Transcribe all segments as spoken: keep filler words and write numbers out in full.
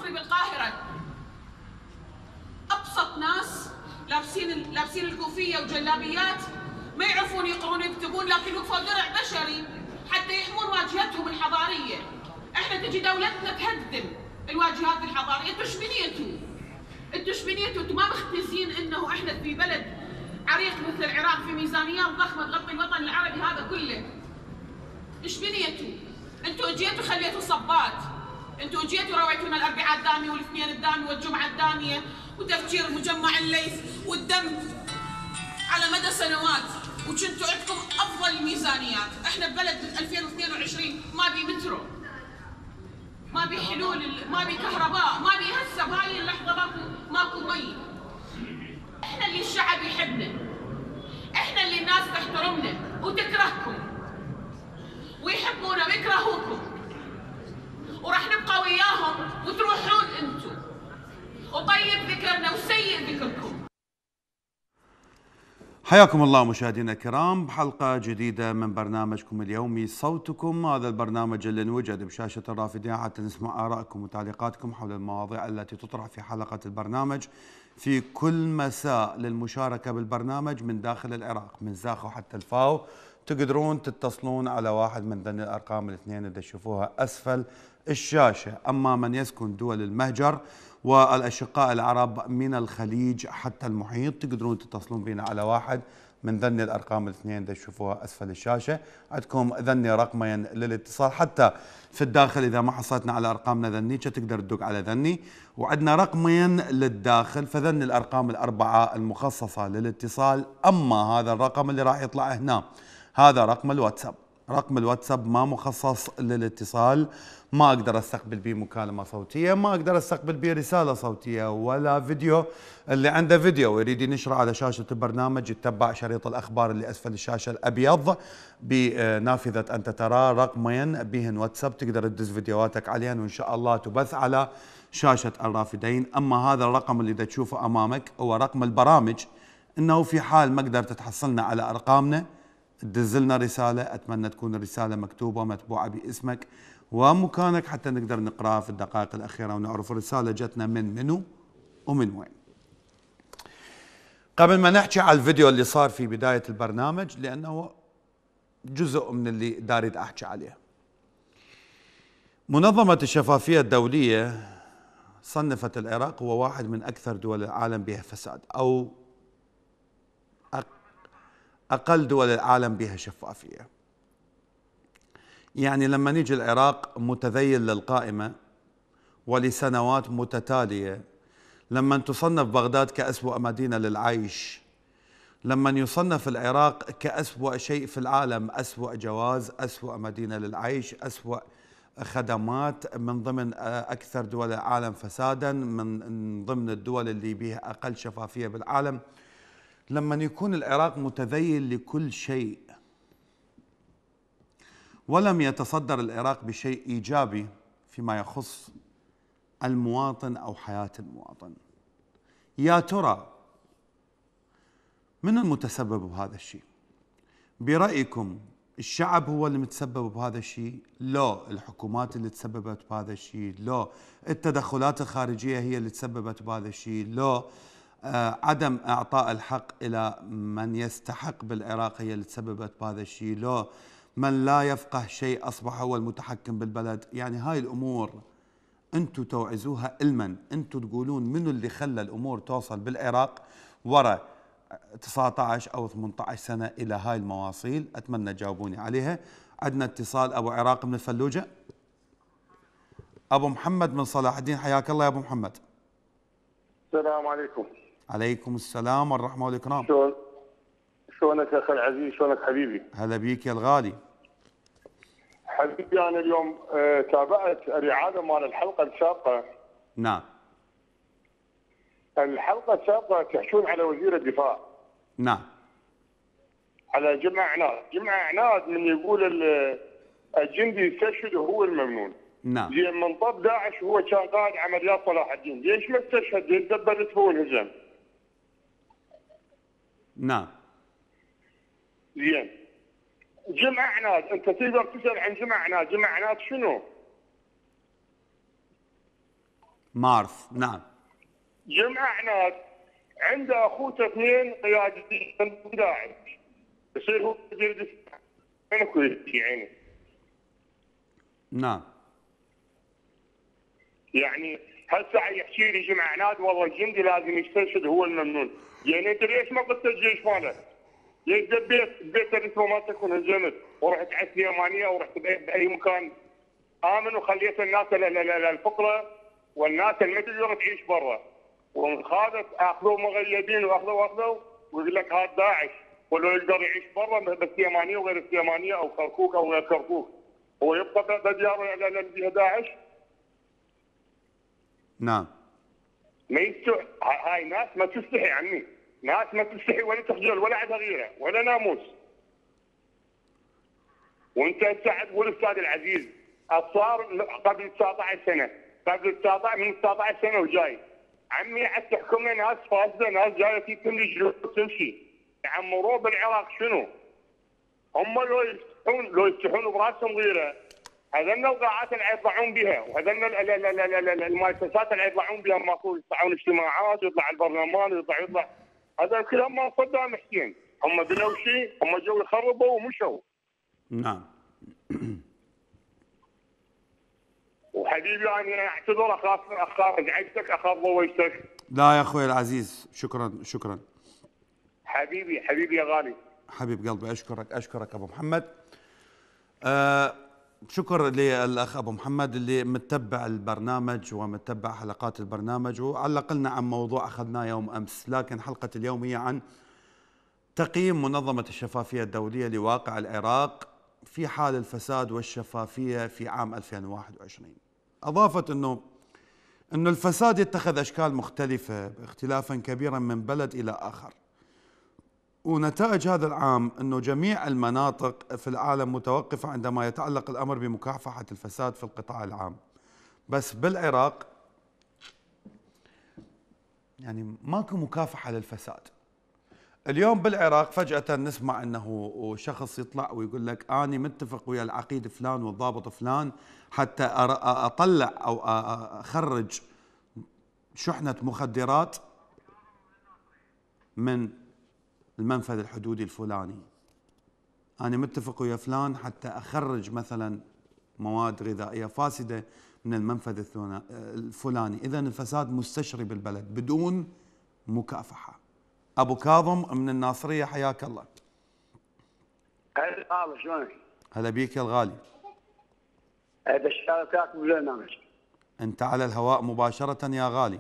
المصري بالقاهره ابسط ناس لابسين لابسين الكوفيه وجلابيات ما يعرفون يقرون ويكتبون، لكن وقفوا درع بشري حتى يحمون واجهتهم الحضاريه. احنا تجي دولتنا تهدم الواجهات الحضاريه. انتوا ايش بنيتوا؟ انتوا ايش بنيتوا؟ انتوا ما مختزين انه احنا في بلد عريق مثل العراق في ميزانيات ضخمه تغطي الوطن العربي هذا كله. ايش بنيتوا؟ انتوا اجيتوا خليتوا صبات، انتوا اجيتوا رويتونا الاربعاء الداميه والاثنين الدامي والجمعه الداميه وتفجير مجمع الليث والدم على مدى سنوات، وكنتوا عندكم افضل الميزانيات. احنا ببلد ألفين واثنين وعشرين ما بي مترو، ما بي حلول، ما بي كهرباء، ما بي هسه بهاي اللحظه ماكو ماكو مي. احنا اللي الشعب يحبنا، احنا اللي الناس تحترمنا وتكرهكم ويحبونا ويكرهوكم، وراح نبقى وياهم وتروحون انتم وطيب ذكرنا وسيء ذكركم. حياكم الله مشاهدينا الكرام بحلقة جديدة من برنامجكم اليومي صوتكم. هذا البرنامج اللي نوجد بشاشة الرافدين حتى نسمع آرائكم وتعليقاتكم حول المواضيع التي تطرح في حلقة البرنامج في كل مساء. للمشاركة بالبرنامج من داخل العراق من زاخو حتى الفاو تقدرون تتصلون على واحد من ذني الأرقام الاثنين اللي تشوفوها أسفل الشاشة. أما من يسكن دول المهجر والأشقاء العرب من الخليج حتى المحيط تقدرون تتصلون بنا على واحد من ذني الأرقام الاثنين اللي تشوفوها أسفل الشاشة. عندكم ذني رقمين للاتصال، حتى في الداخل إذا ما حصلتنا على أرقامنا ذنية تقدر تدق على ذني، وعندنا رقمين للداخل فذني الأرقام الأربعة المخصصة للاتصال. أما هذا الرقم اللي راح يطلع هنا هذا رقم الواتساب. رقم الواتساب ما مخصص للاتصال، ما اقدر استقبل به مكالمه صوتيه، ما اقدر استقبل به رساله صوتيه ولا فيديو. اللي عنده فيديو ويريد ينشره على شاشه البرنامج يتبع شريط الاخبار اللي اسفل الشاشه الابيض بنافذه انت ترى رقمين بهن واتساب، تقدر تدز فيديوهاتك عليهن وان شاء الله تبث على شاشه الرافدين. اما هذا الرقم اللي دا تشوفه امامك هو رقم البرامج، انه في حال ما قدرت تحصلنا على ارقامنا تدز لنا رساله، اتمنى تكون الرساله مكتوبه متبوعه باسمك ومكانك حتى نقدر نقراها في الدقائق الاخيره ونعرف الرساله جتنا من منو ومن وين. قبل ما نحكي على الفيديو اللي صار في بدايه البرنامج لانه جزء من اللي داريد احكي عليه، منظمه الشفافيه الدوليه صنفت العراق هو واحد من اكثر دول العالم بها فساد، او اقل دول العالم بها شفافيه. يعني لما نيجي العراق متذيل للقائمة ولسنوات متتالية، لما تصنف بغداد كأسوأ مدينة للعيش، لما يصنف العراق كأسوأ شيء في العالم، أسوأ جواز، أسوأ مدينة للعيش، أسوأ خدمات، من ضمن أكثر دول العالم فسادا، من ضمن الدول اللي بها أقل شفافية بالعالم، لما يكون العراق متذيل لكل شيء ولم يتصدر العراق بشيء إيجابي فيما يخص المواطن أو حياة المواطن، يا ترى من المتسبب بهذا الشيء؟ برأيكم الشعب هو اللي متسبب بهذا الشيء؟ لا الحكومات اللي تسببت بهذا الشيء؟ لا التدخلات الخارجية هي اللي تسببت بهذا الشيء؟ لا آه عدم إعطاء الحق إلى من يستحق بالعراق هي اللي تسببت بهذا الشيء؟ لا من لا يفقه شيء أصبح هو المتحكم بالبلد؟ يعني هاي الأمور أنتوا توعزوها علما، أنتوا تقولون منو اللي خلى الأمور توصل بالعراق وراء تسعة عشر أو ثمانية عشر سنة إلى هاي المواصيل؟ أتمنى تجاوبوني عليها. عندنا اتصال أبو عراق من الفلوجة. أبو محمد من صلاح الدين، حياك الله يا أبو محمد. السلام عليكم. عليكم السلام والرحمة والإكرام. شلون شلونك أخي العزيز؟ شلونك حبيبي؟ هلا بيك يا الغالي. حبيبي أنا اليوم آه تابعت الإعادة مال الحلقة السابقة. نعم. الحلقة السابقة تحشون على وزير الدفاع. نعم. على جمع عناد، جمع عناد من يقول الجندي يستشهد وهو الممنون. نعم. زين من طب داعش وهو كان قائد عمليات صلاح الدين، ليش ما استشهد؟ يتدبر هو الهزم. نعم. زين. جمع عناد، انت تقدر تسال عن جمع عناد، جمع عناد شنو؟ مارث نعم. جمعة عناد عنده اخوته اثنين قياديين من داعش، يصير هو وزير الدفاع من الكويت يعني. نعم. يعني هسه يحكي لي جمعة عناد والله الجندي لازم يسترشد هو الممنون، يعني انت ليش ما قلت الجيش مالك؟ ليش دبيت بيت الاسره مالتك ونهزمت ورحت على السليمانيه ورحت باي مكان امن وخليت الناس الفقراء والناس اللي ما تقدر تعيش برا، وخادت اخذوا مغيبين واخذوا واخذوا ويقول لك هذا داعش، ولو يقدر يعيش برا بالسليمانيه وغير السليمانيه او كركوك او غير كركوك، هو يبقى بديار اللي فيها داعش؟ نعم. ما يستحي، هاي ناس ما تستحي عني، ناس ما تستحي ولا تخجل ولا عندها غيره ولا ناموس. وانت هسه تقول استاذ العزيز صار قبل تسعة عشر سنه، قبل تسعة عشر من تسعة عشر سنه وجاي عمي عاد تحكمنا ناس فاسده، ناس جايه تملي جلوس تمشي، يعمروه بالعراق شنو؟ هم لو يفتحون لو يفتحون براسهم غيره، هذن القاعات اللي يطلعون بها وهذن المؤسسات اللي يطلعون بها ماكو، يطلعون اجتماعات ويطلع البرلمان ويطلع يطلع هذا كلهم ما صدام حسين، هم بنوا شيء، هم جو يخربوا ومشوا. نعم. وحبيبي انا اعتذر اخاف اخاف ازعجتك اخاف ضويتك. لا يا اخوي العزيز، شكرا شكرا. حبيبي حبيبي يا غالي. حبيب قلبي، اشكرك اشكرك ابو محمد. آه شكر للاخ ابو محمد اللي متبع البرنامج ومتبع حلقات البرنامج، وعلق لنا عن موضوع اخذناه يوم امس، لكن حلقه اليوم هي عن تقييم منظمه الشفافيه الدوليه لواقع العراق في حال الفساد والشفافيه في عام ألفين وواحد وعشرين. اضافت انه انه الفساد يتخذ اشكال مختلفه اختلافا كبيرا من بلد الى اخر، ونتائج هذا العام أنه جميع المناطق في العالم متوقفة عندما يتعلق الأمر بمكافحة الفساد في القطاع العام، بس بالعراق يعني ماكو مكافحة للفساد. اليوم بالعراق فجأة نسمع أنه شخص يطلع ويقول لك أنا متفق ويا العقيد فلان والضابط فلان حتى أطلع أو أخرج شحنة مخدرات من المنفذ الحدودي الفلاني، أنا متفق ويا فلان حتى أخرج مثلا مواد غذائية فاسدة من المنفذ الفلاني. إذن الفساد مستشري بالبلد بدون مكافحة. أبو كاظم من الناصرية، حياك الله. هلا شلونك؟ هلا بيك يا الغالي. بشاركك بالبرنامج. أنت على الهواء مباشرة يا غالي.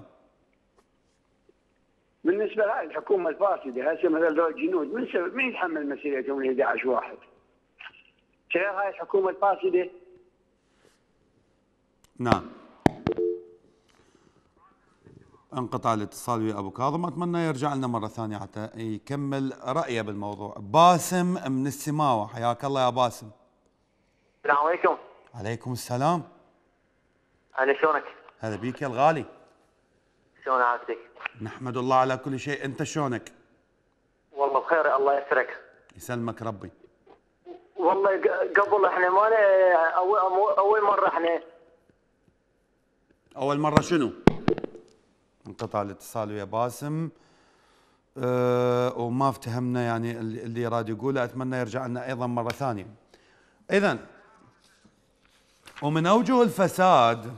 بالنسبه لهذه الحكومه الفاسده هسه مثل دول الجنود، من سبب من يتحمل مسؤوليتهم ال أحد عشر واحد؟ شايف هاي الحكومه الفاسده؟ نعم. انقطع الاتصال ويا ابو كاظم، اتمنى يرجع لنا مره ثانيه حتى يكمل رايه بالموضوع. باسم من السماوه، حياك الله يا باسم. السلام عليكم. عليكم السلام. هلا شلونك؟ هلا بيك يا الغالي. شلون عافيتك؟ نحمد الله على كل شيء، انت شلونك؟ والله بخير الله يسرك. يسلمك ربي. والله قبل احنا ما اول اول مره احنا اول مره شنو؟ انقطع الاتصال ويا باسم. أه وما افتهمنا يعني اللي يراد يقوله، اتمنى يرجع لنا ايضا مره ثانيه. اذا ومن اوجه الفساد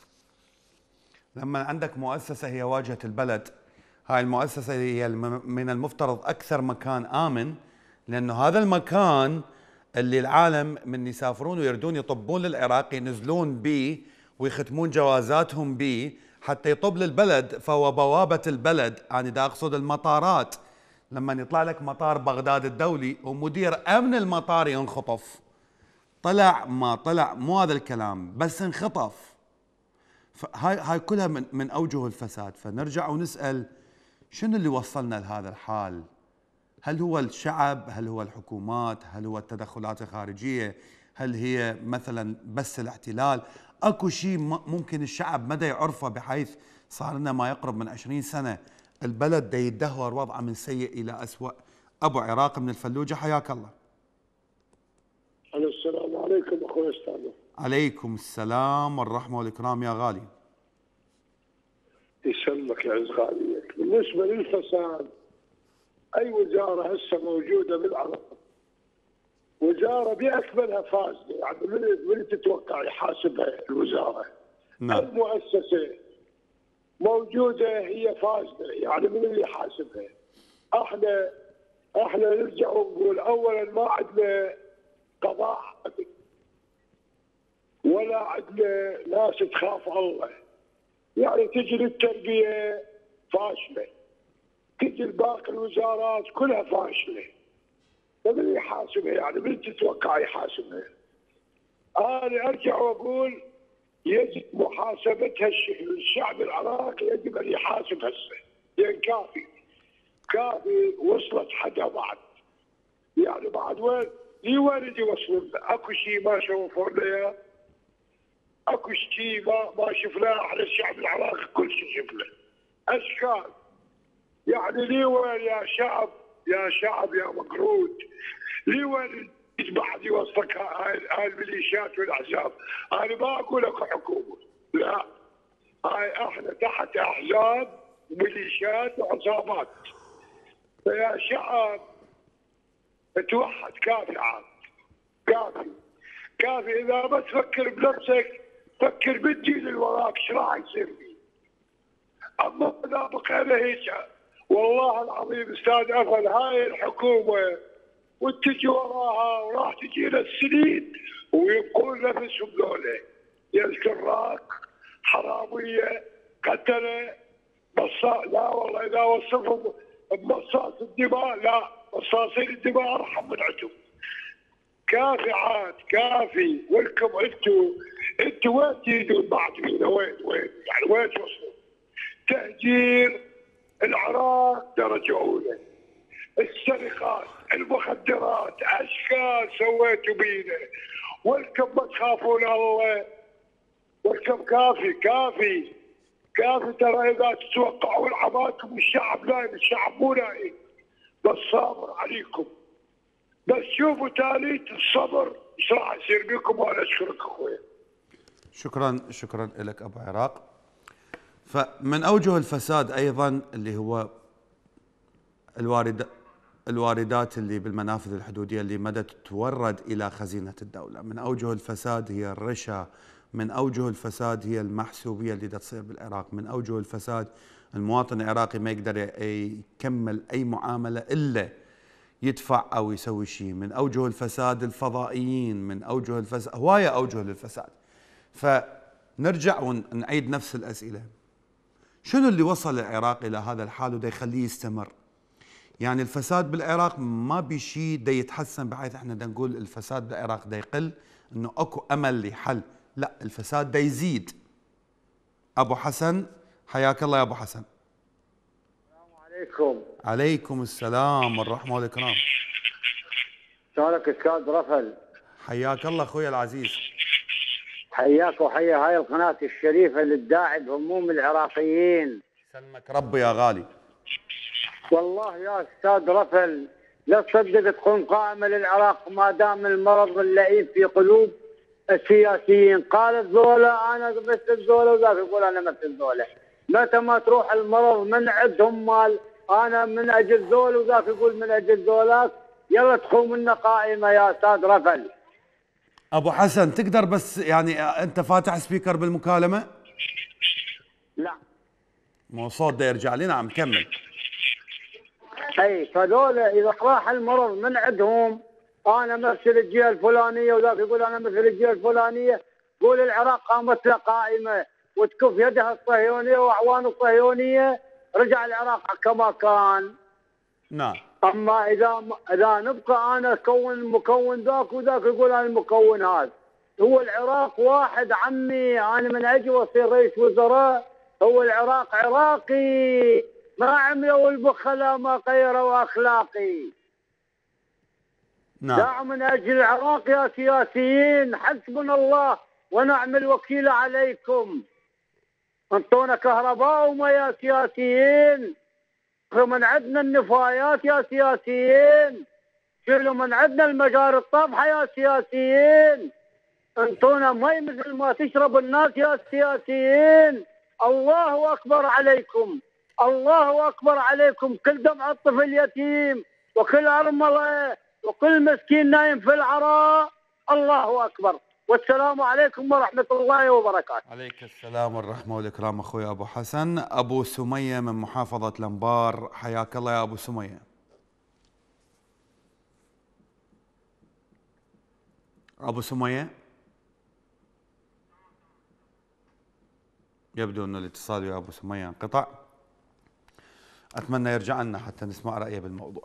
لما عندك مؤسسه هي واجهه البلد، هاي المؤسسه هي من المفترض اكثر مكان امن، لانه هذا المكان اللي العالم من يسافرون ويردون يطبون للعراق ينزلون به ويختمون جوازاتهم به حتى يطب للبلد، فهو بوابه البلد. انا دا اقصد المطارات، لما يطلع لك مطار بغداد الدولي ومدير امن المطار ينخطف، طلع ما طلع مو هذا الكلام بس انخطف. هاي هاي كلها من من اوجه الفساد. فنرجع ونسال شنو اللي وصلنا لهذا الحال؟ هل هو الشعب؟ هل هو الحكومات؟ هل هو التدخلات الخارجيه؟ هل هي مثلا بس الاحتلال؟ اكو شيء ممكن الشعب مدى يعرفه بحيث صار لنا ما يقرب من عشرين سنه البلد دا يتدهور وضعه من سيء الى اسوء. ابو عراق من الفلوجه، حياك الله. السلام عليكم اخوي استاذ. عليكم السلام والرحمه والاكرام يا غالي. يسلمك يا عز غاليك. بالنسبه للفساد، اي وزاره هسه موجوده بالعراق وزاره باكملها فاسده، يعني من من تتوقع يحاسبها الوزاره؟ نعم. المؤسسه موجوده هي فاسده، يعني من اللي يحاسبها؟ احنا احنا نرجع ونقول اولا ما عندنا قضاء عدل، ولا عندنا ناس تخاف الله. يعني تجي للتربيه فاشله، تجي لباقي الوزارات كلها فاشله. فمن يحاسبها؟ يعني من تتوقع يحاسبها؟ انا ارجع واقول يجب محاسبه هالشيء، الشعب العراقي يجب ان يحاسب هسه، لان كافي كافي وصلت حدا بعد. يعني بعد وين لي وين يوصلون؟ اكو شيء ما شوفوا لنا اياه، اكو شيء ما ما شفناه احنا الشعب العراقي، كل شيء شفنا اشكال. يعني لي وين يا شعب يا شعب يا مقرود، لي وين بعد يوصلك هاي هاي الميليشيات والاحزاب؟ انا ما اقول لك حكومه، لا، هاي احنا تحت احزاب وميليشيات وعصابات. فيا شعب توحد، كافي عاد، كافي كافي. اذا ما تفكر بنفسك فكر بالجيل اللي وراك ايش راح يصير فيه. اما اذا بقينا هيك والله العظيم استاذ افل هاي الحكومه وتجي وراها وراح تجينا السنين ويبقون نفسهم ذولا يا الكراك، حراميه، قتله، بصاص. لا والله اذا وصفهم بمصاص الدماء، لا، مصاصين الدماء ارحم من عندهم. كافي عاد، كافي. ولكم انتم انتم وين تريدون بعد فينا؟ وين وين يعني وين توصلون؟ تهجير العراق درجه اولى، السرقات، المخدرات، اشكال سويتوا بينا. ولكم ما تخافون الله؟ ولكم كافي كافي كافي. ترى اذا تتوقعون عباكم الشعب نايم، الشعب مو نايم، بس صابر عليكم. بس شوفوا تالية الصبر ايش راح يصير بكم. وانا اشكرك اخوي. شكرا شكرا لك ابو عراق. فمن اوجه الفساد ايضا اللي هو الوارد الواردات اللي بالمنافذ الحدوديه اللي مدى تتورد الى خزينه الدوله. من اوجه الفساد هي الرشا، من اوجه الفساد هي المحسوبيه اللي دا تصير بالعراق، من اوجه الفساد المواطن العراقي ما يقدر يكمل اي معامله الا يدفع او يسوي شيء. من اوجه الفساد الفضائيين، من اوجه الفساد هوايه اوجه للفساد. فنرجع ونعيد نفس الاسئله، شنو اللي وصل العراق الى هذا الحال ودا يخليه يستمر؟ يعني الفساد بالعراق ما بشيء دا يتحسن بحيث احنا دا نقول الفساد بالعراق دا يقل، انه اكو امل لحل، لا، الفساد دا يزيد. ابو حسن حياك الله يا ابو حسن. السلام عليكم. عليكم السلام والرحمه والاكرام. شلونك استاذ رفل؟ حياك الله اخوي العزيز. حياك وحيا هاي القناه الشريفه اللي تداعي بهموم العراقيين. سلمك ربي يا غالي. والله يا استاذ رفل لا تصدق تقوم قائمه للعراق ما دام المرض اللئيم في قلوب السياسيين. قالت ذولا انا مثل ذولا وذاك يقول انا مثل ذولا. متى ما تروح المرض من عندهم مال انا من اجل ذول وذاك يقول من اجل ذولاك. يلا تقوم لنا قائمه يا استاذ رفل. ابو حسن تقدر بس يعني انت فاتح سبيكر بالمكالمه؟ لا مو صوت دا يرجع لي. نعم كمل. اي فذولا اذا راح المرض من عندهم انا مثل الجهه الفلانيه وذاك يقول انا مثل الجهه الفلانيه. قول العراق قامت له قائمه وتكف يدها الصهيونيه واعوان الصهيونيه رجع العراق كما كان. نعم. اما اذا اذا نبقى انا اكون مكون ذاك وذاك يقول انا المكون هذا. هو العراق واحد عمي، انا من اجي واصير رئيس وزراء هو العراق عراقي. ما عملوا البخلاء ما غيروا اخلاقي. نعم. دعوا من اجل العراق يا سياسيين، حسبنا الله ونعم الوكيل عليكم. انطونا كهرباء وما يا سياسيين. من عندنا النفايات يا سياسيين. شيلوا من عندنا المجاري الطافحه يا سياسيين. انطونا مي مثل ما تشرب الناس يا سياسيين. الله أكبر عليكم، الله أكبر عليكم. كل دمعة طفل يتيم وكل أرملة وكل مسكين نايم في العراء، الله أكبر. والسلام عليكم ورحمة الله وبركاته. عليك السلام والرحمة والإكرام أخوي أبو حسن. أبو سمية من محافظة الأنبار، حياك الله يا أبو سمية. أبو سمية يبدو أن الاتصال يا أبو سمية انقطع، أتمنى يرجع لنا حتى نسمع رأيه بالموضوع.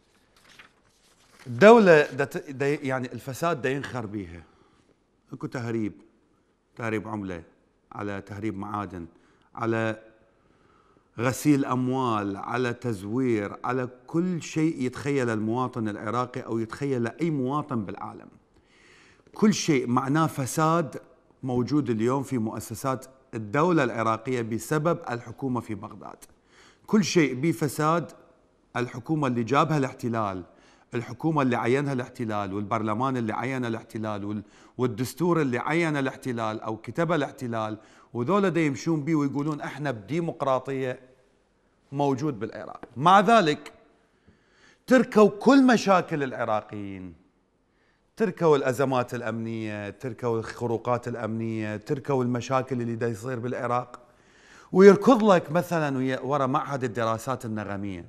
الدولة دت دي يعني الفساد دا ينخر بيها، اكو تهريب، تهريب عملة، على تهريب معادن، على غسيل أموال، على تزوير، على كل شيء يتخيل المواطن العراقي أو يتخيل أي مواطن بالعالم. كل شيء معناه فساد موجود اليوم في مؤسسات الدولة العراقية بسبب الحكومة في بغداد. كل شيء بفساد، الحكومة اللي جابها الاحتلال، الحكومة اللي عينها الاحتلال، والبرلمان اللي عين الاحتلال، والدستور اللي عين الاحتلال أو كتبه الاحتلال، وذولا دا يمشون بيه ويقولون احنا بديمقراطية موجود بالعراق. مع ذلك تركوا كل مشاكل العراقيين، تركوا الأزمات الأمنية، تركوا الخروقات الأمنية، تركوا المشاكل اللي دا يصير بالعراق، ويركض لك مثلا ورا معهد الدراسات النغمية،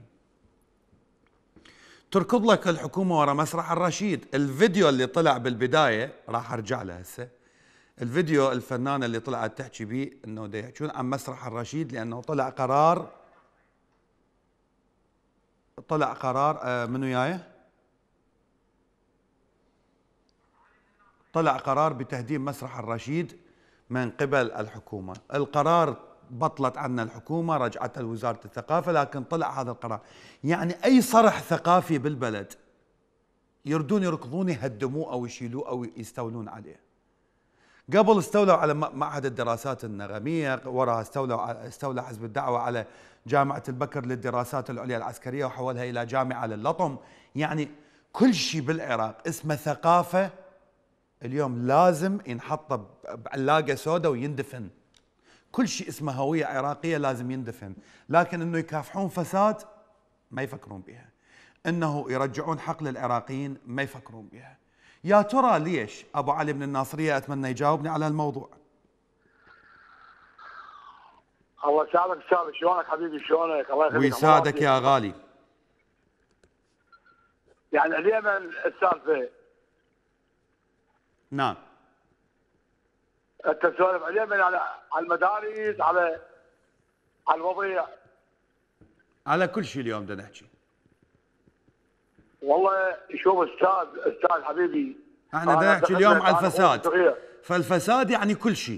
تركض لك الحكومة ورا مسرح الرشيد. الفيديو اللي طلع بالبداية راح أرجع له هسه، الفيديو الفنانة اللي طلعت تحكي بيه انه دا يحكون عن مسرح الرشيد لأنه طلع قرار، طلع قرار آه منو جايه؟ طلع قرار بتهديم مسرح الرشيد من قبل الحكومة. القرار بطلت عنه الحكومة، رجعته لوزارة الثقافة، لكن طلع هذا القرار. يعني أي صرح ثقافي بالبلد يردون يركضون يهدموه أو يشيلوه أو يستولون عليه. قبل استولوا على معهد الدراسات النغمية، وراها استولوا استولى حزب الدعوة على جامعة البكر للدراسات العليا العسكرية وحولها إلى جامعة لللطم. يعني كل شيء بالعراق اسمه ثقافة اليوم لازم ينحط بعلاقة سوداء ويندفن. كل شيء اسمه هوية عراقية لازم يندفن. لكن انه يكافحون فساد ما يفكرون بها، انه يرجعون حق للعراقيين ما يفكرون بها. يا ترى ليش؟ ابو علي من الناصرية اتمنى يجاوبني على الموضوع. الله يسعدك استاذ، شلونك حبيبي؟ شلونك؟ الله يخليك ويساعدك يا غالي. يعني اليمن السالفه، نعم انت تسولف على اليمن، على على المدارس، على على الوضيع، على كل شيء اليوم بدنا نحكي. والله شوف استاذ استاذ حبيبي، احنا بدنا نحكي اليوم على الفساد، فالفساد يعني كل شيء.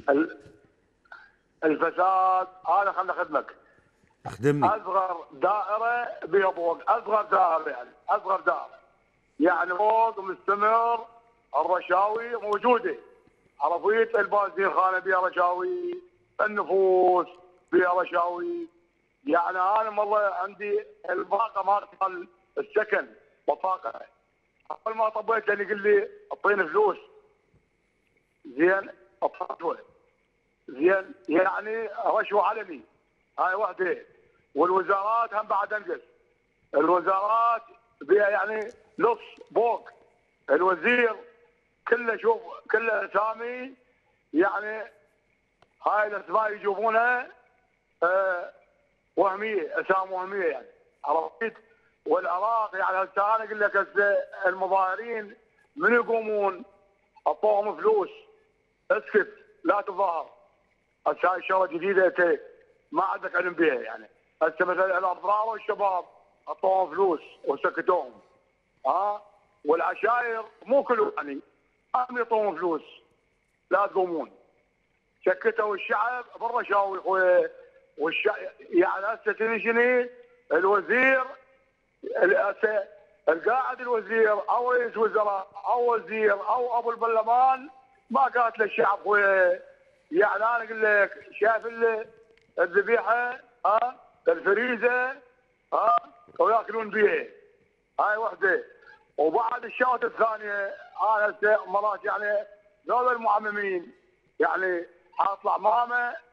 الفساد انا خلنا اخدمك، اخدمني. اصغر دائره بها فوق، اصغر دائره يعني اصغر دائره يعني فوق مستمر الرشاوي موجوده. عرفيت؟ البازين خانه بها رشاوي، النفوس بها رشاوي. يعني انا والله عندي الباقه مال السكن بطاقه، اول ما طبيت لي قال لي اعطيني فلوس، زين اعطيته زين، يعني رشوه علني، هاي وحده. والوزارات هم بعد انقص، الوزارات بها يعني نص فوق، الوزير كله شوف كله اسامي، يعني هاي الاسماء يجيبونها أه وهميه، اسامي وهميه يعني، عرفت؟ والعراق يعني هسه انا اقول لك هسه المظاهرين من يقومون؟ اعطوهم فلوس، اسكت لا تظاهر. هسه هاي شغله جديده انت ما عندك علم بها يعني. هسه مثلا الاضرار والشباب اعطوهم فلوس وسكتوهم، ها؟ والعشائر مو كلهم يعني هم يعطوهم فلوس لا تقومون. سكتوا الشعب بالرشاوي اخوي، والشعب يعني هسه تدري شنو؟ الوزير هسه القاعد الوزير او رئيس وزراء او وزير او ابو البرلمان ما قالت للشعب اخوي. يعني انا اقول لك شايف الذبيحه، ها؟ الفريزه، ها؟ وياكلون بيها، هاي وحده. وبعد الشغله الثانيه انا هسه مرات يعني ذول المعممين يعني حاطلع ماما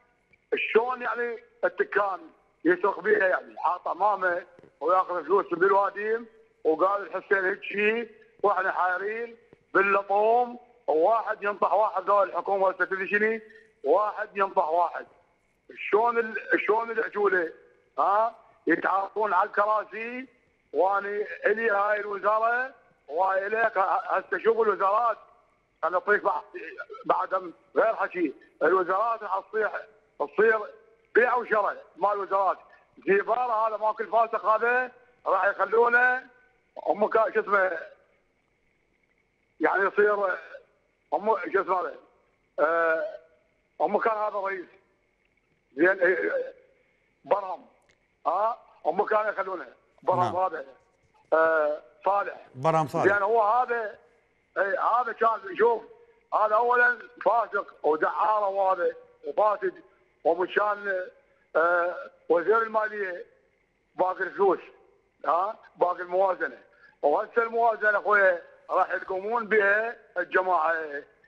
شلون يعني التكان يسرق بيها يعني حاط امامه وياخذ فلوس بالواديم وقال الحسين هيك شيء واحنا حايرين باللطوم وواحد ينطح واحد دول الحكومه هسه تدري شنو؟ واحد ينطح واحد. شلون ال... شلون العجوله ها يتعاطون على الكراسي واني الي هاي الوزاره وهاي اليك هسه شوفوا الوزارات انا اعطيك بعد بعد غير حكي الوزارات راح تصير تصير بيع وشراء مال الوزارات زيباره هذا ماكل فاسق هذا راح يخلونه هم شو اسمه يعني يصير هم شو اسمه هذا أه هم كان هذا رئيس زين برهم ها هم كانوا يخلونه برهم هذا أه صالح برهم صالح زين هو هذا اي هذا كان شوف هذا اولا فاسق ودعاره وهذا وفاسد ومشان آه وزير الماليه باقي الفلوس ها باقي الموازنه وهسه الموازنه اخويا راح يقومون بها الجماعه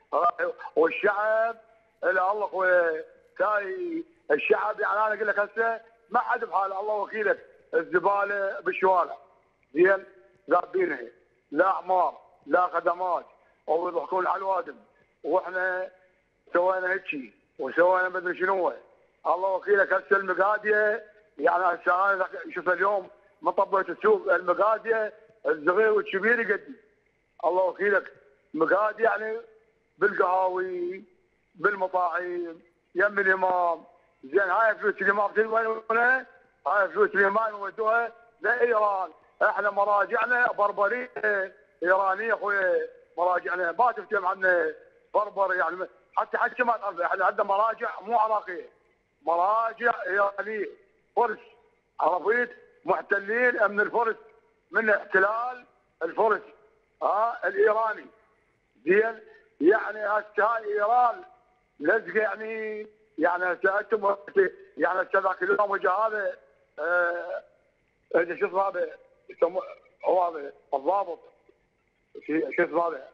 والشعب الى الله اخويا تاي الشعب يعني انا اقول لك هسه ما حد بحاله الله وكيلك الزباله بالشوارع زين ذابينها لا اعمار لا خدمات او يضحكون على الوادم واحنا سوينا هيك شيء وسوينا مدري شنو الله وكيلك هسه المقاديه يعني هسه انا شوف اليوم ما طبيت السوق المقاديه الصغير والكبير يقدم الله وكيلك مقاد يعني بالقهاوي بالمطاعم يم الامام زين هاي فلوس الامام وين هاي فلوس الامام ودوها لايران احنا مراجعنا بربريه ايرانيه اخويا مراجعنا ما تفتهم عنا بربر يعني حتى حتى ما تعرف احنا عندنا مراجع مو عراقيه مراجع ايرانيه فرس عرفيت محتلين من الفرس من احتلال الفرس ها الايراني زين يعني هسه هاي ايران لزقه يعني يعني هسه انتم يعني هسه ذاك اليوم وجا هذا اه شو اسمه هذا يسموه هو هذا الضابط شو اسمه هذا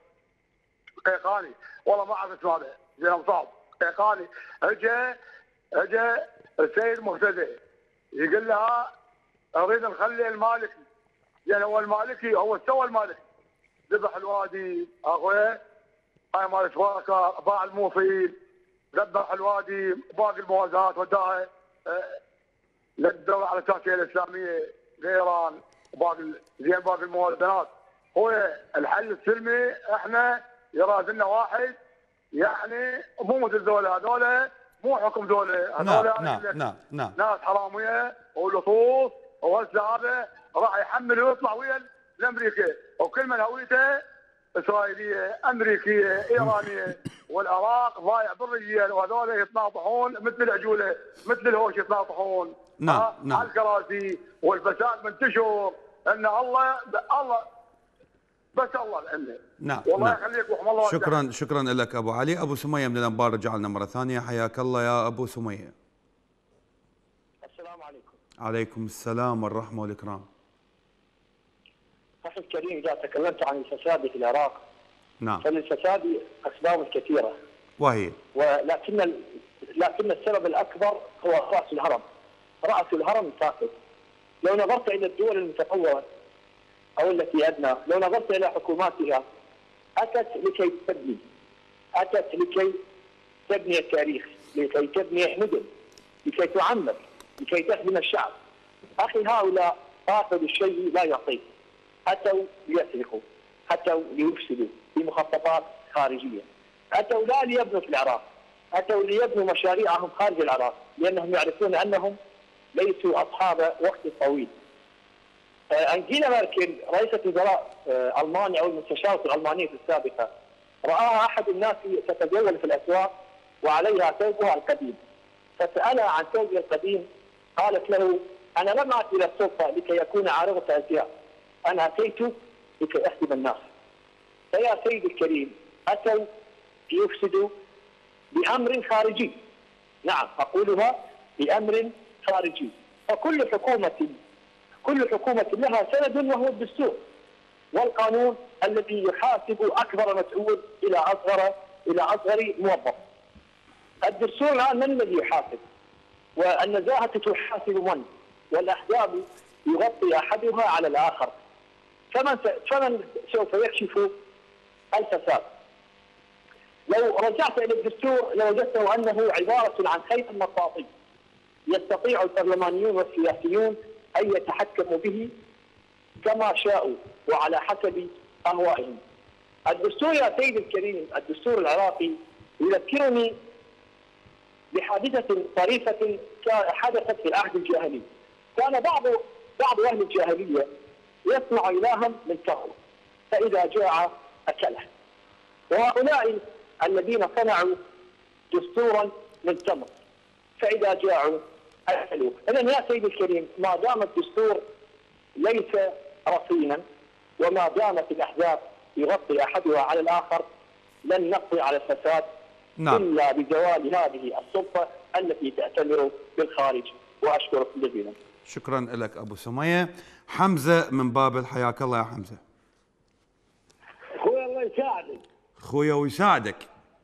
قيقاني والله ما اعرف اسمه هذا زين مصاب قيقاني اجى اجى السيد مهتدي يقول لها اريد نخلي المالكي يعني هو المالكي هو سوى المالكي ذبح الوادي اخويا هاي مال شواكه باع الموفيل ذبح الوادي باقي الموازات وداها أه للدوله على التركيه الاسلاميه لايران وباقي زين باقي الموازنات هو الحل السلمي احنا يراد لنا واحد يعني مو مثل ذولا هذول مو حكم ذولا هذول نعم نعم نعم نعم ناس حراميه ولصوص وهسه هذا راح يحمل ويطلع ويا الامريكا وكل من هويته اسرائيليه امريكيه ايرانيه والعراق ضايع بالرجال وهذول يتناطحون مثل العجوله مثل الهوش يتناطحون نعم نعم على الكراسي والفساد منتشر ان الله الله بس الله لانه نعم والله نعم. يخليك وحم الله شكرا وجدك. شكرا لك ابو علي. ابو سميه من الانبار رجع لنا مره ثانيه حياك الله يا ابو سميه. السلام عليكم. عليكم السلام والرحمه والاكرام. اخي الكريم اذا تكلمت عن الفساد في العراق نعم فللفساد اسباب كثيره وهي ولكن لكن السبب الاكبر هو راس الهرم. راس الهرم فاسد. لو نظرت الى الدول المتطوره او التي ادنى، لو نظرت الى حكوماتها اتت لكي تبني، اتت لكي تبني التاريخ، لكي تبني مدن، لكي تعمر، لكي تخدم الشعب. اخي هؤلاء اخذوا الشيء لا يعطيه، اتوا ليسرقوا، اتوا ليفسدوا بمخططات خارجيه، اتوا لا ليبنوا في العراق، اتوا ليبنوا مشاريعهم خارج العراق، لانهم يعرفون انهم ليسوا اصحاب وقت طويل. أنجيلا ميركل رئيسة وزراء ألمانيا أو المستشارة الألمانية السابقة رآها أحد الناس تتجول في الأسواق وعليها ثوبها القديم، فسألها عن ثوبها القديم قالت له أنا لم أتي إلى السلطة لكي أكون عارضة أزياء، أنا أتيت لكي أخدم الناس. فيا سيدي الكريم أتوا ليفسدوا بأمر خارجي، نعم أقولها بأمر خارجي. فكل حكومة كل حكومة لها سند وهو الدستور والقانون الذي يحاسب أكبر مسؤول إلى أصغر إلى أصغر موظف. الدستور الآن من الذي يحاسب؟ والنزاهة تحاسب من، والأحزاب يغطي أحدها على الآخر. فمن فمن سوف يكشف الفساد؟ لو رجعت إلى الدستور لوجدته أنه عبارة عن خيط مطاطي يستطيع البرلمانيون والسياسيون أن يتحكموا به كما شاءوا وعلى حسب أهوائهم. الدستور يا سيدي الكريم، الدستور العراقي يذكرني بحادثة طريفة حدثت في العهد الجاهلي. كان بعض بعض أهل الجاهلية يصنع إلها من تمر فإذا جاع أكله، وهؤلاء الذين صنعوا دستورا من تمر فإذا جاعوا أكلوا. إذن يا سيدي الكريم، ما دام الدستور ليس رصينا وما دامت الأحزاب يغطي أحدها على الآخر لن نقضي على الفساد نعم. إلا بزوال هذه السلطة التي تعتبر بالخارج. وأشكرك جزيلا. شكرا لك أبو سمية. حمزة من بابل، حياك الله يا حمزة. أخوي الله يساعدك. أخويا ويساعدك.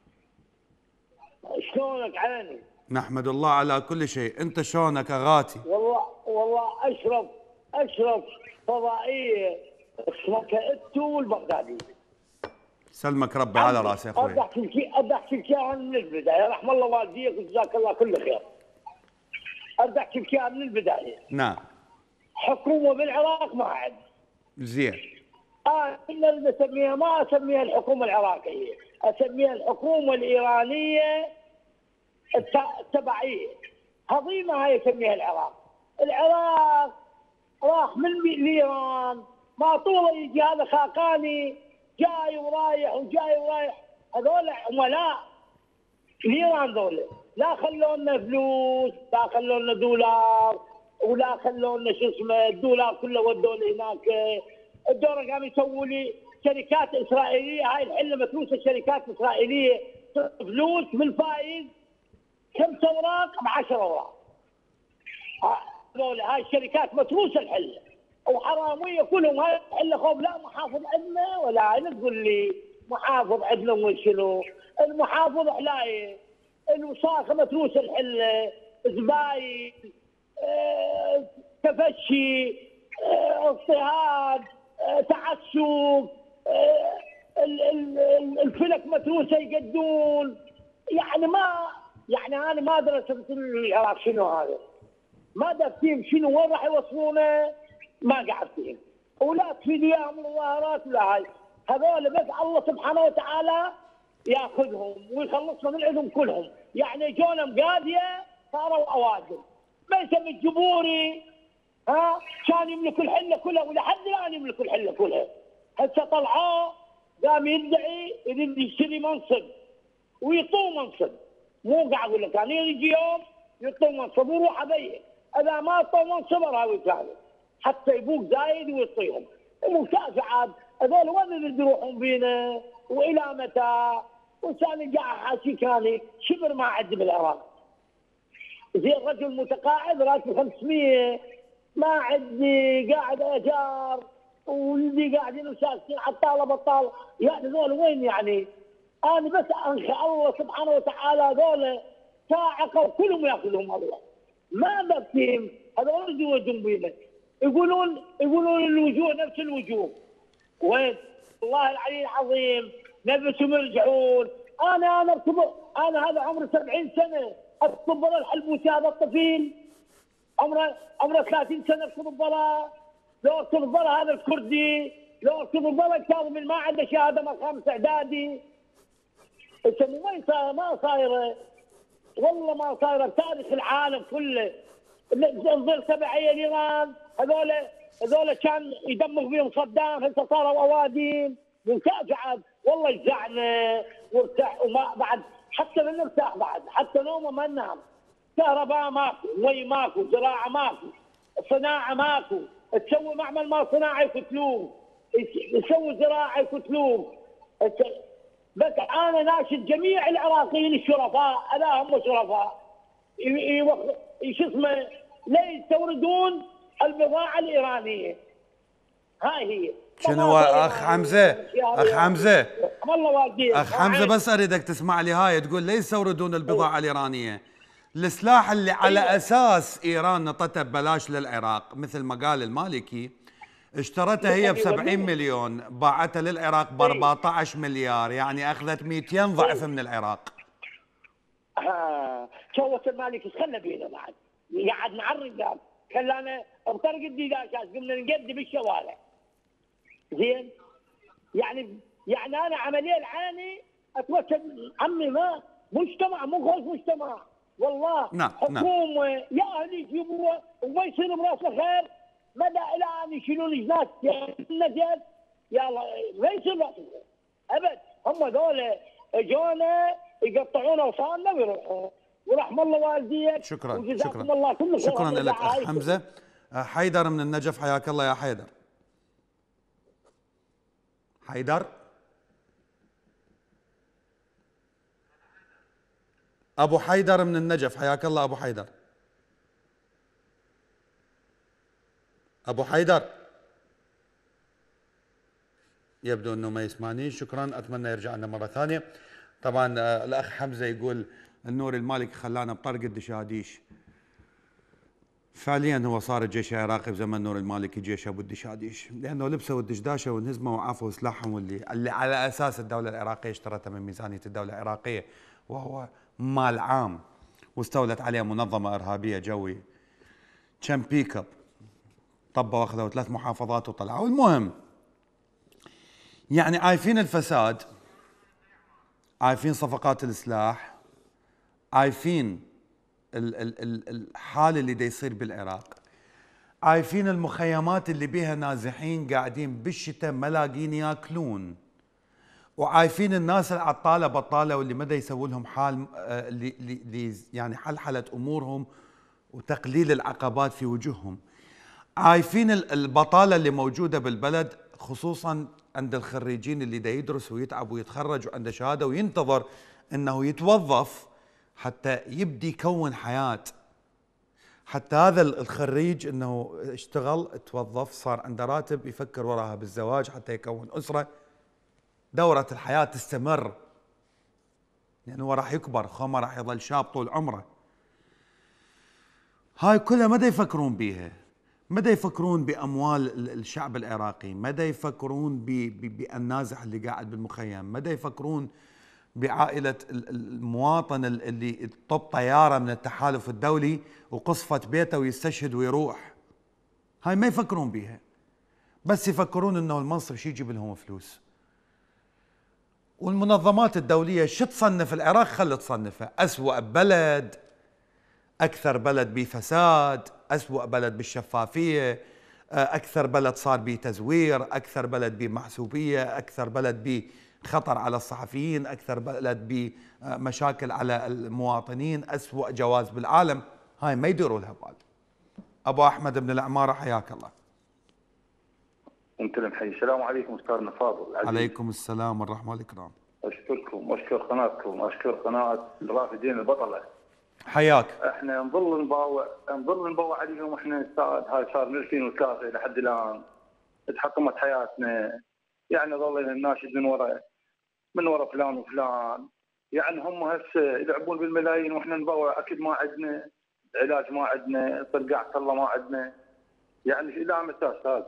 شلونك عيني؟ نحمد الله على كل شيء، أنت شلونك أغاتي؟ والله والله أشرف أشرف فضائية اسمها إتو والبغدادي. سلمك ربي على راسي أخوي. أبدأ أحكي لك أبدأ أحكي لك إياها من البداية، رحم الله والديك وجزاك الله كل خير. أبدأ أحكي لك إياها من البداية. نعم. حكومة بالعراق ما عاد. زين. أنا اللي أسميها ما أسميها الحكومة العراقية، أسميها الحكومة الإيرانية التبعية. هضيمة هاي يسميها العراق. العراق راح من لإيران، ما طوله يجي هذا خاقاني جاي ورايح وجاي ورايح، هذول عملاء لإيران ذولا، لا خلوا لنا فلوس، لا خلوا لنا دولار، ولا خلوا لنا شو اسمه الدولار كله ودوا لي هناك. الدولار قاموا يسووا لي شركات اسرائيليه، هاي الحله متروسه شركات اسرائيليه فلوس بالفائز خمس اوراق ب عشرة اوراق. هذول هاي الشركات متروسه الحله وحراميه كلهم. هاي الحله خوف لا محافظ عندنا ولا لا تقول لي محافظ عندنا وشنو؟ المحافظ حلايه، الوساخه متروسه الحله، زباين، اه، تفشي، اه، اضطهاد، اه، تعسف، اه، الفلك متروسه يقدون. يعني ما يعني انا ما درست العراق شنو هذا، ما دفتهم شنو وين راح يوصلونه، ما قاعد فيهم ولا تفيد اياهم مظاهرات ولا هاي. هذول بس الله سبحانه وتعالى ياخذهم ويخلصنا من عندهم كلهم. يعني جونا مقاضيه صاروا اوادم. ميسم الجبوري ها كان يملك الحله كلها ولحد الان يملك الحله كلها. هسه طلعوه قام يدعي يريد يشتري منصب ويطوه منصب. مو قاعد اقول لك يعني يجي يوم يطوه منصب ويروح ابين، اذا ما طوه منصب راوي ثاني حتى يبوق زايد ويعطيهم. ومكافحات هذول وين يروحون بينا والى متى؟ وثاني قاعد حاشي كاني شبر ما عندي بالعراق. زي الرجل متقاعد راتب خمسمية، ما عندي قاعد اجار واللي قاعدين ساكتين عطاله بطاله. يعني ذول وين يعني؟ انا بس انخى الله سبحانه وتعالى هذول ساعقوا كلهم ياخذهم الله. ما بكيهم هذول يوجهون بينا. يقولون يقولون الوجوه نفس الوجوه. وين؟ والله العلي العظيم نبتهم يرجعون. انا انا ارتبط انا هذا عمري سبعين سنه اركض برا الحلبوسي هذا الطفيل عمره عمره ثلاثين سنه اركض برا. لو اركض برا هذا الكردي، لو اركض برا كاظم ما عنده شهاده من خامس اعدادي. انت وين صايره؟ ما صايره والله ما صايره بتاريخ العالم كله. الظل تبعيه لايران هذول هذول كان يدمغ فيهم صدام، هسه صاروا اوادم مكافحه. والله يجزعنا وارتاح وما بعد حتى ما نرتاح بعد، حتى نومه ما ننام. كهرباء ماكو، مي ماكو، زراعه ماكو، صناعه ماكو. تسوي معمل ما صناعي يقتلوه، يسوي زراعه يقتلوه. بس انا ناشد جميع العراقيين الشرفاء، هذا هم شرفاء، شو اسمه لا يستوردون البضاعه الايرانيه. هاي هي. شنو اخ حمزه؟ اخ حمزه والله والديك اخ حمزه بس اريدك تسمع لي هاي تقول لا يستوردون البضاعه الايرانيه. السلاح اللي على اساس ايران نطته ببلاش للعراق مثل ما قال المالكي، اشترتها هي ب سبعين مليون، باعتها للعراق ب أربعة عشر مليار، يعني اخذت مئتين ضعف من العراق. اه سوت المالك ايش خلى بينا بعد؟ قعد مع الرجال خلانا بطرق الديداشات قمنا نقدم بالشوارع. زين؟ يعني يعني انا عمليه العاني اتوكل عمي ما مجتمع مو خوف مجتمع والله. نعم حكومه يا اهلي يجيبوها وما يصير براسه خير مدى الى ان يشيلون جنات النجد يلا ما يصير براسه خير ابد. هم ذولا اجونا يقطعون اوصالنا ويروحون ورحم الله والديك. شكرا شكرا الله كل شكرا لك اخ حمزه. حيدر من النجف، حياك الله يا حيدر. حيدر ابو حيدر من النجف، حياك الله ابو حيدر. ابو حيدر يبدو انه ما يسمعني. شكرا، اتمنى يرجع لنا مره ثانيه. طبعا الاخ حمزه يقول النور المالكي خلانا بطرق الدشاديش. فعليا هو صار الجيش العراقي بزمن نور المالكي جيش ابو الدشاديش، لانه لبسوا الدشداشه وانهزموا وعافوا سلاحهم اللي اللي على اساس الدوله العراقيه اشترتها من ميزانيه الدوله العراقيه، وهو مال عام، واستولت عليه منظمه ارهابيه جوي. كم بيك اب طبوا واخذوا ثلاث محافظات وطلعوا. المهم يعني عايفين الفساد، عايفين صفقات السلاح، عايفين ال ال ال الحال اللي دا يصير بالعراق، عايفين المخيمات اللي بيها نازحين قاعدين بالشتاء ما لاقين ياكلون، وعايفين الناس العطاله بطاله واللي ما دا يسووا لهم حال اللي يعني حلحله امورهم وتقليل العقبات في وجوههم. عايفين البطاله اللي موجوده بالبلد خصوصا عند الخريجين اللي دا يدرس ويتعب ويتخرج وعنده شهاده وينتظر انه يتوظف حتى يبدي يكون حياه. حتى هذا الخريج انه اشتغل توظف صار عنده راتب يفكر وراها بالزواج حتى يكون اسره. دوره الحياه تستمر لانه يعني هو راح يكبر، خو ما راح يظل شاب طول عمره. هاي كلها ما دا يفكرون بيها، ما دا يفكرون باموال الشعب العراقي، ما دا يفكرون بالنازح اللي قاعد بالمخيم، ما دا يفكرون بعائلة المواطن اللي طب طيارة من التحالف الدولي وقصفت بيته ويستشهد ويروح. هاي ما يفكرون بيها، بس يفكرون انه المنصب شي يجيب لهم فلوس. والمنظمات الدولية شو تصنف العراق؟ خلي تصنفها أسوأ بلد، أكثر بلد بفساد، أسوأ بلد بالشفافية، أكثر بلد صار بتزوير، أكثر بلد بمحسوبية، أكثر بلد بخطر على الصحفيين، أكثر بلد بمشاكل على المواطنين، أسوأ جواز بالعالم. هاي ما يديروا لها بال. أبو أحمد من العمارة، حياك الله. انت المحيي. السلام عليكم استاذنا فاضل. عليكم السلام والرحمه والاكرام. اشكركم واشكر قناتكم واشكر قناه الرافدين البطله. حياك. احنا نظل نباوع نظل نباوع عليهم. احنا استاذ هاي صار من ألفين وثلاثة لحد الان تحطمت حياتنا، يعني ظلينا نناشد من وراء من وراء فلان وفلان. يعني هم هسه يلعبون بالملايين واحنا نباوع اكيد ما عندنا علاج، ما عندنا طلقات الله ما عندنا. يعني الى متى استاذ؟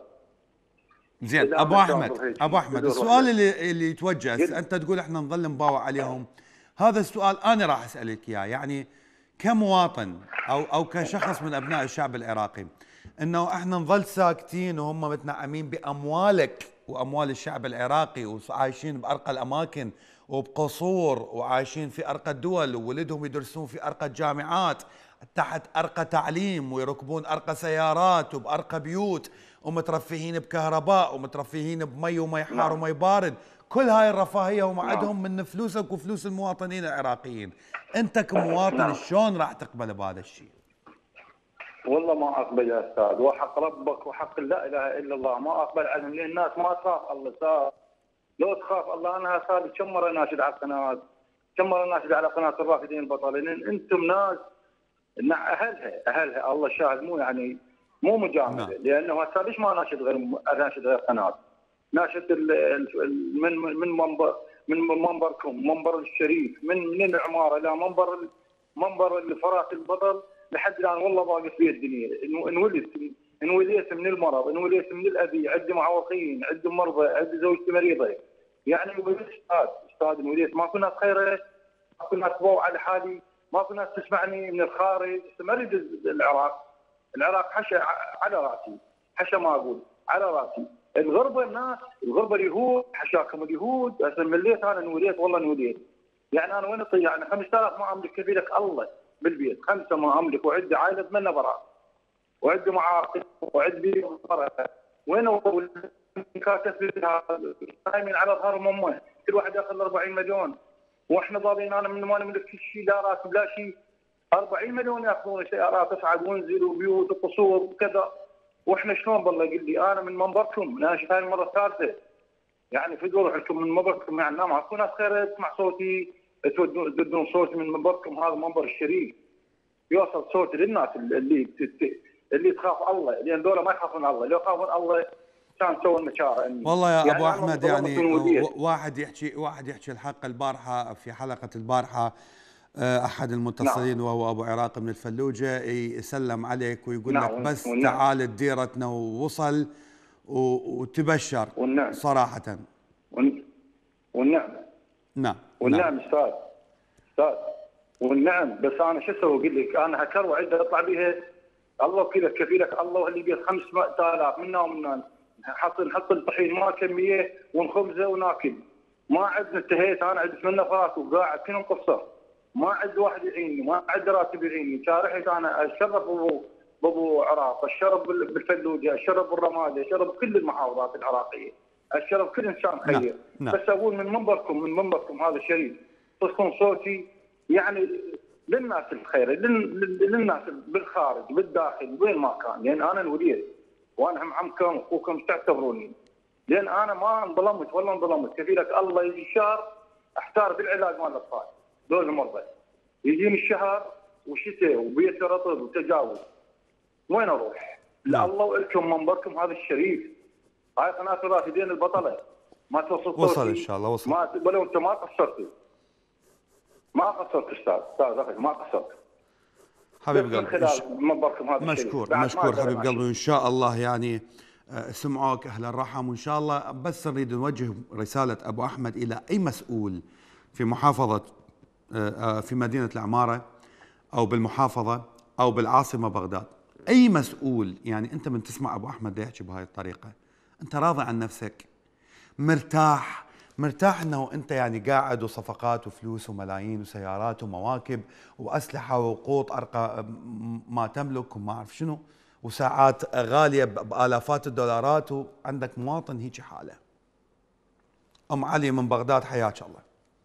زين ابو احمد، ابو احمد السؤال اللي اللي يتوجه، انت تقول احنا نظل نباوع عليهم، هذا السؤال انا راح اسالك اياه. يعني كمواطن او او كشخص من ابناء الشعب العراقي، انه احنا نظل ساكتين وهم متنعمين باموالك واموال الشعب العراقي وعايشين بارقى الاماكن وبقصور وعايشين في ارقى الدول وولدهم يدرسون في ارقى الجامعات تحت ارقى تعليم ويركبون ارقى سيارات وبارقى بيوت ومترفهين بكهرباء ومترفهين بمي ومي حار ومي بارد، كل هاي الرفاهيه هم عندهم من فلوسك وفلوس المواطنين العراقيين. انت كمواطن شلون راح تقبل بهذا الشيء؟ والله ما اقبل يا استاذ، وحق ربك وحق لا اله الا الله ما اقبل عنهم، لان الناس ما تخاف الله. استاذ لو تخاف الله انا صار كم مره ناشد على القناه، كم مره ناشد على قناه الرافدين البطله، لان انتم ناس اهلها اهلها الله شاهد، مو يعني مو مجامله. لانه هسه ليش ما ناشد غير ناشد غير قناه؟ ناشد من من منبر من منبركم، منبر الشريف، من من العماره الى منبر منبر الفرات البطل لحد الان والله باقي في الدنيا. انولدت انولدت من المرض، انولدت من الابي، عندي معوقين، عندي مرضى، عندي زوجتي مريضه. يعني استاذ استاذ انولدت ماكو ناس خيره، ماكو ناس تبوا على حالي، ماكو ناس تسمعني من الخارج. ما اريد العراق، العراق حشا على راسي، حشا ما اقول على راسي. الغربه الناس، الغربه اليهود، حشاكم اليهود. هسه مليت انا انولدت والله انولدت. يعني انا وين اطيع؟ يعني خمسة آلاف ما املك كفيلك الله بالبيت، خمسه ما املك، وعندي عائله ثمانيه براء، وعندي معاقل، وعندي فرق. وين كاتب نايمين على ظهرهم امه، كل واحد ياخذ أربعين مليون، واحنا ضابين. انا من ما نملك كل شيء، لا راتب لا شيء. أربعين مليون ياخذون سيارات تصعد وانزل وبيوت وقصور وكذا، واحنا شلون؟ بالله يقول لي انا من منبركم، انا هاي المره الثالثه. يعني في دور لكم من منبركم، يعني ماكو ناس خير تسمع صوتي، تودون صوتي من منبركم. هذا منبر الشريف يوصل صوتي للناس اللي اللي تخاف الله، لان دول ما يخافون الله. لو يخافون الله كان سووا المشارع. والله يا يعني ابو احمد، يعني وديت. واحد يحكي واحد يحكي الحق. البارحه في حلقه البارحه احد المتصلين نعم. وهو ابو عراق من الفلوجه يسلم عليك ويقول نعم. لك بس والنعم. تعال ديرتنا ووصل وتبشر. والنعم. صراحه والنعم نعم والنعم استاذ استاذ والنعم. بس انا شو اسوي؟ اقول لك انا هكر وعده اطلع بها. الله وكيلك كفيلك الله اللي بيه خمسة آلاف منا ومنا. نحط نحط الطحين ما كميه ونخبزه وناكل. ما عندنا انتهيت انا عندي ثمانية فرات وقاعد كلهم قصر. ما عندي واحد يعيني، ما عندي راتب يعيني. شارحت انا اشرب ابو بابو عراق، اشرب بالفلوجه، اشرب بالرماده، اشرب كل المحافظات العراقيه، اشرب كل انسان خير. نعم. بس اقول من منبركم من منبركم هذا الشريف تصون صوتي يعني للناس الخير، للناس بالخارج بالداخل وين ما كان. لان انا الوليد وانا هم عمكم واخوكم تعتبروني، لان انا ما انظلمت ولا انظلمت. كفيلك الله يجي شهر احتار بالعلاج مال الاطفال دول المرضى، يجيني الشهر وشتاء وبيت رطب وتجاوز، وين اروح؟ لا الله ولكم منبركم هذا الشريف. هاي قناه الرافدين البطله ما توصل صوتي. وصل ان شاء الله وصل. ما ولو انت ما قصرت ما قصرت استاذ استاذ اخي ما قصرت حبيب قلبي. منبركم هذا مشكور مشكور حبيب قلبي. وان شاء الله يعني سمعوك اهل الرحم، وان شاء الله بس نريد نوجه رساله ابو احمد الى اي مسؤول في محافظه في مدينه العماره او بالمحافظه او بالعاصمه بغداد. اي مسؤول يعني انت من تسمع ابو احمد يحكي بهاي الطريقه، انت راضي عن نفسك؟ مرتاح مرتاح انه انت يعني قاعد وصفقات وفلوس وملايين وسيارات ومواكب واسلحه وقوط ارقى ما تملك وما اعرف شنو، وساعات غاليه بالافات الدولارات، وعندك مواطن هيك حاله. ام علي من بغداد، حياك الله.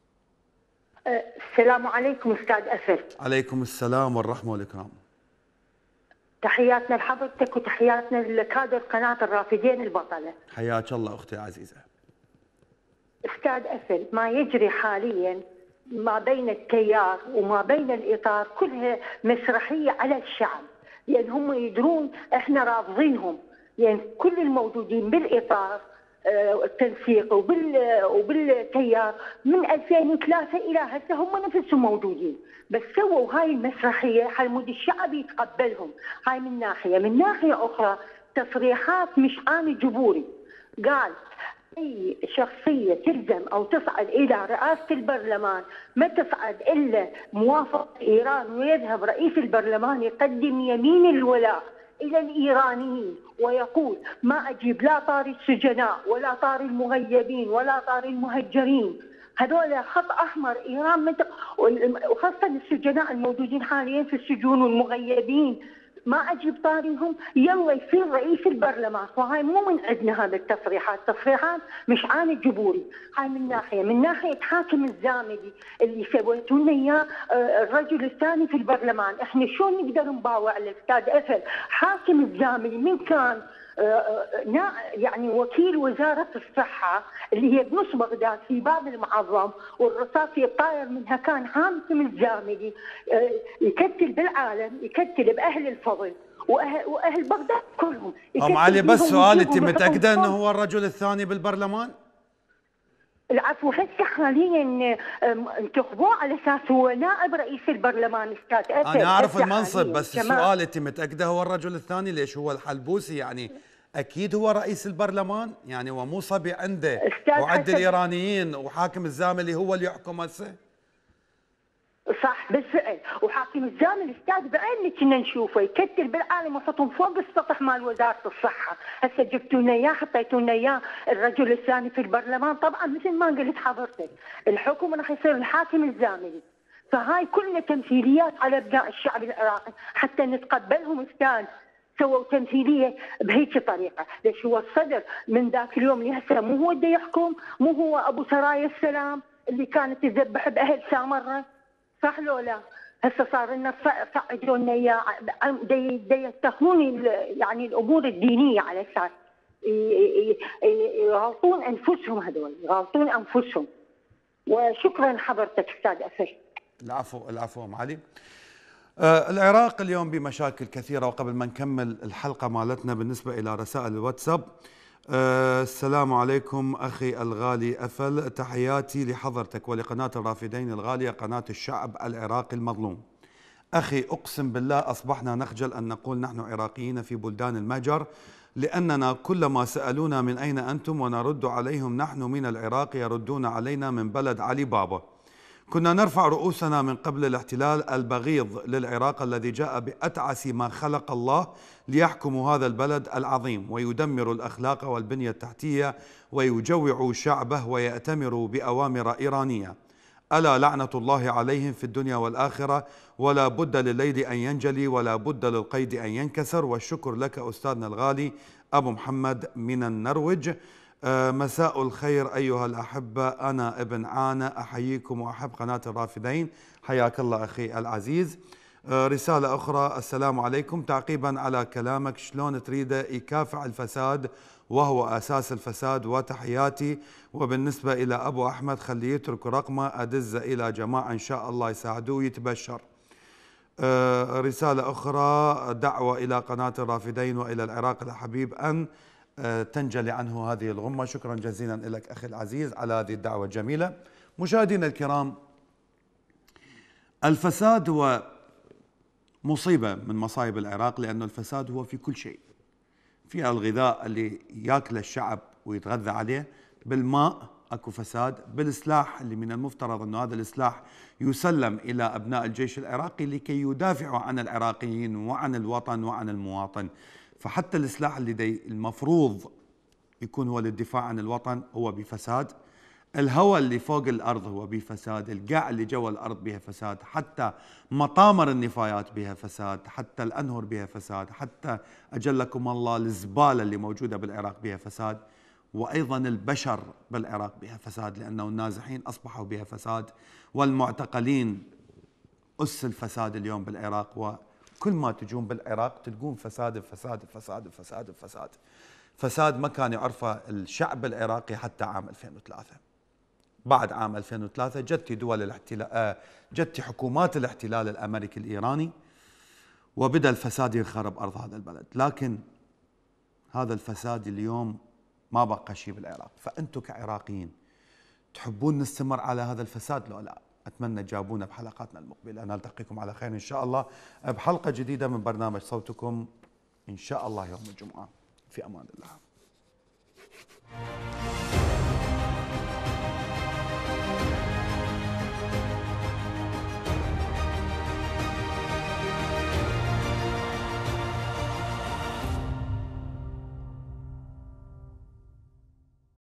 السلام عليكم استاذ اسر. عليكم السلام والرحمه والاكرام. تحياتنا لحضرتك وتحياتنا لكادر قناه الرافدين البطله. حياك الله اختي العزيزه. استاذ اسر، ما يجري حاليا ما بين التيار وما بين الاطار كلها مسرحيه على الشعب، لان هم يدرون احنا رافضينهم، لان كل الموجودين بالاطار التنسيق وبال وبالتيار من ألفين وثلاثة الى هسه هم نفسهم موجودين، بس سووا هاي المسرحيه حلمود الشعب يتقبلهم. هاي من ناحيه، من ناحيه اخرى تصريحات مش عامي جبوري. قال اي شخصيه تلزم او تصعد الى رئاسه البرلمان ما تصعد الا موافقه ايران، ويذهب رئيس البرلمان يقدم يمين الولاء الى الايرانيين ويقول ما اجيب لا طاري السجناء ولا طاري المغيبين ولا طاري المهجرين، هذول خط احمر ايران منطق، وخاصه السجناء الموجودين حاليا في السجون والمغيبين ما اجيب طاريهم، يلا يصير رئيس البرلمان. وهاي مو من عندنا هذه التصريحات، تصريحات مش عن الجبوري. هاي من ناحيه، من ناحيه حاكم الزاملي اللي سويتوا لنا اياه الرجل الثاني في البرلمان، احنا شلون نقدر نباوع على الاستاذ اسد؟ حاكم الزاملي من كان يعني وكيل وزارة الصحة اللي هي بنص بغداد في باب المعظم، والرصاص يطاير منها، كان حاكم الزاملي يكتل بالعالم، يكتل بأهل الفضل وأهل, وأهل بغداد كلهم. أم علي بس سؤال، أنت متأكدة أنه هو الرجل الثاني بالبرلمان؟ العفو. هسه حاليا انتخبوه على اساس هو نائب رئيس البرلمان استاذ أسد. انا اعرف المنصب، بس السؤال انت متاكده هو الرجل الثاني؟ ليش هو الحلبوسي يعني اكيد هو رئيس البرلمان، يعني هو مو صبي عنده وعد الايرانيين وحاكم الزاملي هو اللي يحكم هسه؟ صح بالفعل، وحاكم الزامل استاذ بعيننا كنا نشوفه يكتل بالعالم ويحطهم فوق السطح مال وزاره الصحه، هسه جبتوا لنا اياه حطيتوا لنا اياه الرجل الثاني في البرلمان، طبعا مثل ما قلت حضرتك الحكم راح يصير الحاكم الزاملي، فهاي كلها تمثيليات على ابناء الشعب العراقي حتى نتقبلهم استاذ. سووا تمثيليه بهيك طريقه، ليش هو الصدر من ذاك اليوم لهسه مو هو اللي يحكم، مو هو ابو سرايا السلام اللي كانت تذبح باهل سامره، صح لو لا؟ هسه صار لنا صعدوا لنا اياه يتهمون يعني الامور الدينيه على اساس يغلطون انفسهم، هذول يغلطون انفسهم. وشكرا حضرتك استاذ أسد. العفو العفو ام علي. آه العراق اليوم بمشاكل كثيره، وقبل ما نكمل الحلقه مالتنا بالنسبه الى رسائل الواتساب، آه السلام عليكم أخي الغالي أفل، تحياتي لحضرتك ولقناة الرافدين الغالية قناة الشعب العراقي المظلوم. أخي أقسم بالله أصبحنا نخجل أن نقول نحن عراقيين في بلدان المهجر، لأننا كلما سألونا من أين أنتم ونرد عليهم نحن من العراق يردون علينا من بلد علي بابا. كنا نرفع رؤوسنا من قبل الاحتلال البغيض للعراق الذي جاء بأتعس ما خلق الله ليحكم هذا البلد العظيم ويدمر الأخلاق والبنية التحتية ويجوع شعبه ويأتمر بأوامر إيرانية. ألا لعنة الله عليهم في الدنيا والآخرة، ولا بد لليل أن ينجلي ولا بد للقيد أن ينكسر. والشكر لك أستاذنا الغالي أبو محمد من النرويج. آه مساء الخير أيها الأحبة، أنا ابن عانة أحييكم وأحب قناة الرافدين، حياك الله أخي العزيز. آه رسالة أخرى، السلام عليكم، تعقيبا على كلامك شلون تريده يكافح الفساد وهو أساس الفساد، وتحياتي. وبالنسبة إلى أبو أحمد خليه يترك رقمه أدزه إلى جماعة إن شاء الله يساعدوه يتبشر. آه رسالة أخرى، دعوة إلى قناة الرافدين وإلى العراق الحبيب أن تنجلي عنه هذه الغمة. شكرا جزيلا لك أخي العزيز على هذه الدعوة الجميلة. مشاهدينا الكرام، الفساد هو مصيبة من مصايب العراق، لأن الفساد هو في كل شيء، في الغذاء اللي ياكله الشعب ويتغذى عليه، بالماء اكو فساد، بالسلاح اللي من المفترض أن هذا السلاح يسلم إلى أبناء الجيش العراقي لكي يدافعوا عن العراقيين وعن الوطن وعن المواطن، فحتى السلاح اللي دي المفروض يكون هو للدفاع عن الوطن هو بفساد، الهواء اللي فوق الأرض هو بفساد، القاع اللي جوا الأرض بها فساد، حتى مطامر النفايات بها فساد، حتى الأنهر بها فساد، حتى أجلكم الله الزبالة اللي موجودة بالعراق بها فساد، وأيضا البشر بالعراق بها فساد، لأنه النازحين أصبحوا بها فساد، والمعتقلين أس الفساد اليوم بالعراق. وكل ما تجون بالعراق تلقون فساد فساد فساد فساد فساد فساد ما كان يعرفه الشعب العراقي حتى عام ألفين وثلاثة. بعد عام ألفين وثلاثة جت دول الاحتلال، جت حكومات الاحتلال الأمريكي الإيراني، وبدأ الفساد يخرب أرض هذا البلد. لكن هذا الفساد اليوم ما بقى شيء بالعراق. فأنتم كعراقيين تحبون نستمر على هذا الفساد لو لا؟ أتمنى تجاوبونا بحلقاتنا المقبلة. نلتقيكم على خير إن شاء الله بحلقة جديدة من برنامج صوتكم إن شاء الله يوم الجمعة. في أمان الله.